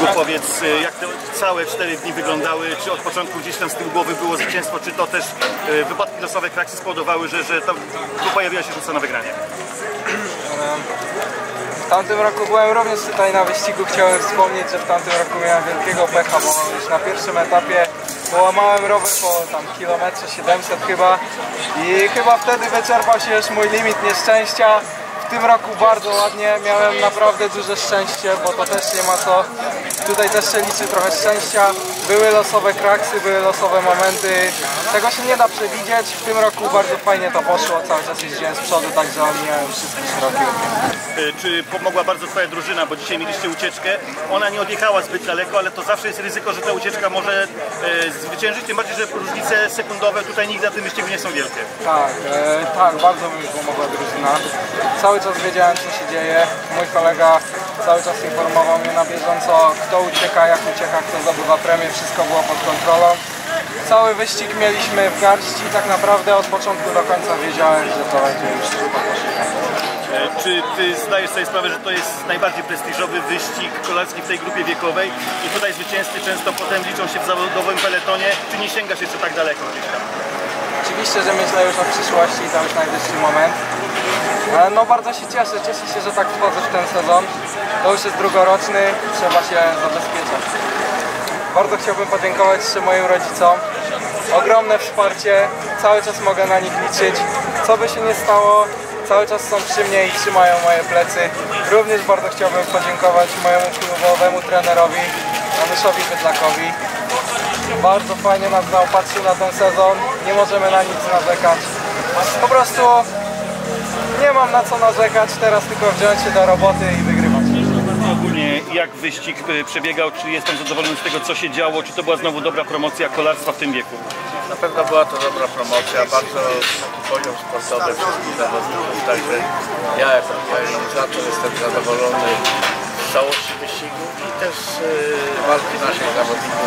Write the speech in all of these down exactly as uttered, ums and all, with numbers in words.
wyścigu. Powiedz, jak te całe cztery dni wyglądały, czy od początku gdzieś tam z tyłu głowy było zwycięstwo, czy to też wypadki losowe Kraksy spowodowały, że, że tam pojawiła się szansa na wygranie? W tamtym roku byłem również tutaj na wyścigu. Chciałem wspomnieć, że w tamtym roku miałem wielkiego pecha, bo już na pierwszym etapie połamałem rower po tam kilometrze siedemset chyba i chyba wtedy wyczerpał się już mój limit nieszczęścia. W tym roku bardzo ładnie, miałem naprawdę duże szczęście, bo to też nie ma co. Tutaj też się liczy trochę szczęścia. Były losowe kraksy, były losowe momenty. Tego się nie da przewidzieć. W tym roku bardzo fajnie to poszło. Cały czas jeździłem z przodu, także omijałem wszystkie szerokie. Czy pomogła bardzo twoja drużyna, bo dzisiaj mieliście ucieczkę. Ona nie odjechała zbyt daleko, ale to zawsze jest ryzyko, że ta ucieczka może e, zwyciężyć. Tym bardziej, że różnice sekundowe tutaj nigdy na tym wyścigu nie są wielkie. Tak, e, tak, bardzo mi pomogła drużyna. Cały czas wiedziałem, co się dzieje. Mój kolega cały czas informował mnie na bieżąco, kto ucieka, jak ucieka, kto zdobywa premię. Wszystko było pod kontrolą. Cały wyścig mieliśmy w garści. Tak naprawdę od początku do końca wiedziałem, że to będzie już trudno. Czy ty zdajesz sobie sprawę, że to jest najbardziej prestiżowy wyścig kolarski w tej grupie wiekowej i tutaj zwycięzcy często potem liczą się w zawodowym peletonie? Czy nie sięgasz jeszcze tak daleko gdzieś tam? Oczywiście, że myślę już o przyszłości i to już najwyższy moment. No bardzo się cieszę, cieszę się, że tak wchodzę w ten sezon. To już jest drugoroczny, trzeba się zabezpieczać. Bardzo chciałbym podziękować jeszcze moim rodzicom. Ogromne wsparcie, cały czas mogę na nich liczyć. Co by się nie stało, cały czas są przy mnie i trzymają moje plecy. Również bardzo chciałbym podziękować mojemu klubowemu trenerowi, Januszowi Bydlakowi. Bardzo fajnie nas zaopatrzył na ten sezon, nie możemy na nic narzekać. Po prostu nie mam na co narzekać, teraz tylko wziąć się do roboty i wygrywać. Ogólnie jak wyścig przebiegał, czy jest pan zadowolony z tego, co się działo, czy to była znowu dobra promocja kolarstwa w tym wieku? Na pewno była to dobra promocja, bardzo poziom sportowy wszystkich zawodników, także ja jako organizator jestem zadowolony z całości wyścigu i też yy, walki naszych zawodników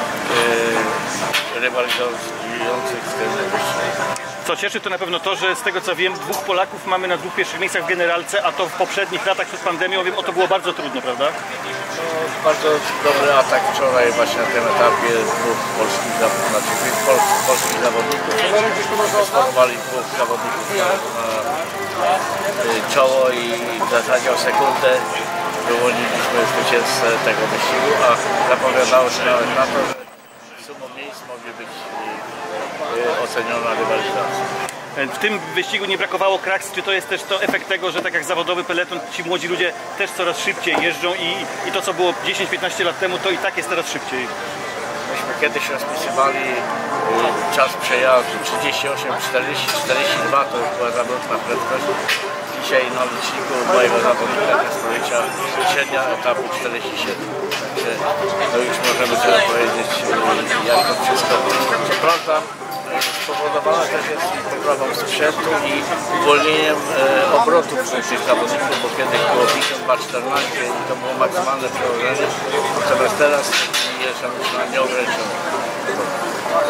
yy, rywalizujących z tym wyścigiem. Co cieszy, to na pewno to, że z tego co wiem, dwóch Polaków mamy na dwóch pierwszych miejscach w generalce, a to w poprzednich latach przed pandemią, wiem, o to było bardzo trudno, prawda? No, bardzo dobry atak wczoraj właśnie na tym etapie dwóch polskich, znaczy pol, polskich zawodników. Sformowali dwóch zawodników na, na czoło i w zasadzie o sekundę wyłoniliśmy zwycięzcę tego wyścigu, a zapowiadało się nawet na to, że sumą miejsc mogli być oceniona rywalizacja. W tym wyścigu nie brakowało kraks, czy to jest też to efekt tego, że tak jak zawodowy peleton, ci młodzi ludzie też coraz szybciej jeżdżą i, i to co było dziesięć piętnaście lat temu, to i tak jest teraz szybciej? Myśmy kiedyś rozpisywali czas przejazdu trzydzieści osiem czterdzieści czterdzieści dwa, to już była zawrotna prędkość. Dzisiaj na liczniku mojego zawodnika Kasprowicza średnia etapu czterdzieści siedem. Także no już możemy sobie powiedzieć, jak to wszystko. Co prawda spowodowana też jest poprawą sprzętu i uwolnieniem e, obrotów tych zawodników, bo kiedyś było pięćdziesiąt dwa czternaście i to było maksymalne przełożenie, natomiast teraz jest nieograniczone.